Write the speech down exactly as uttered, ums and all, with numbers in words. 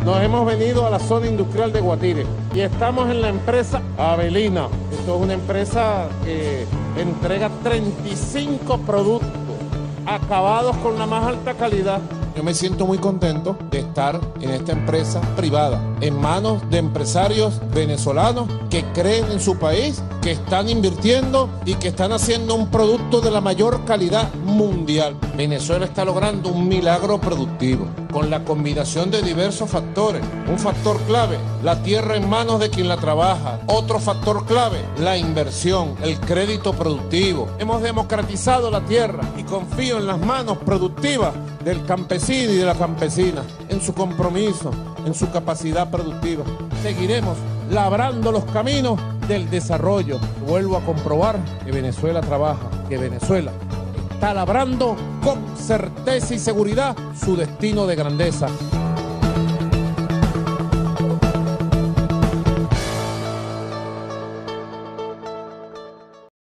Nos hemos venido a la zona industrial de Guatire y estamos en la empresa Avelina. Esto es una empresa que entrega treinta y cinco productos acabados con la más alta calidad. Yo me siento muy contento de estar en esta empresa privada, en manos de empresarios venezolanos que creen en su país, que están invirtiendo y que están haciendo un producto de la mayor calidad mundial. Venezuela está logrando un milagro productivo con la combinación de diversos factores. Un factor clave, la tierra en manos de quien la trabaja. Otro factor clave, la inversión, el crédito productivo. Hemos democratizado la tierra y confío en las manos productivas del campesino y de la campesina, en su compromiso, en su capacidad productiva. Seguiremos labrando los caminos del desarrollo. Vuelvo a comprobar que Venezuela trabaja, que Venezuela está labrando con certeza y seguridad su destino de grandeza.